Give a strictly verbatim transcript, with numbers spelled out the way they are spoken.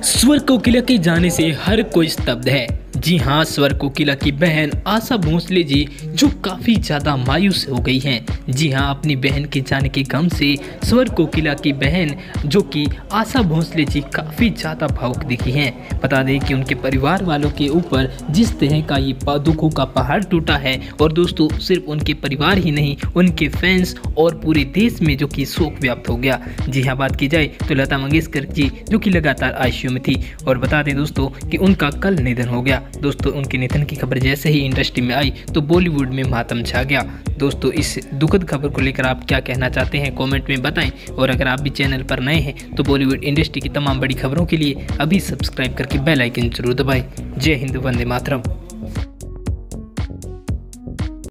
स्वर कोकिला के जाने से हर कोई स्तब्ध है। जी हाँ, स्वर कोकिला की बहन आशा भोसले जी जो काफ़ी ज़्यादा मायूस हो गई हैं। जी हाँ, अपनी बहन के जाने के गम से स्वर कोकिला की बहन जो कि आशा भोसले जी काफ़ी ज़्यादा भावुक दिखी हैं। बता दें कि उनके परिवार वालों के ऊपर जिस तरह का ये दुखों का पहाड़ टूटा है, और दोस्तों सिर्फ उनके परिवार ही नहीं, उनके फैंस और पूरे देश में जो कि शोक व्याप्त हो गया। जी हाँ, बात की जाए तो लता मंगेशकर जी जो कि लगातार आईसीयू में थी, और बता दें दोस्तों कि उनका कल निधन हो गया। दोस्तों उनके निधन की खबर जैसे ही इंडस्ट्री में आई तो बॉलीवुड में मातम छा गया। दोस्तों इस दुखद खबर को लेकर आप क्या कहना चाहते हैं कमेंट में बताएं, और अगर आप भी चैनल पर नए हैं तो बॉलीवुड इंडस्ट्री की तमाम बड़ी खबरों के लिए अभी सब्सक्राइब करके बेल आइकन जरूर दबाएं। जय हिंद, वंदे मातरम।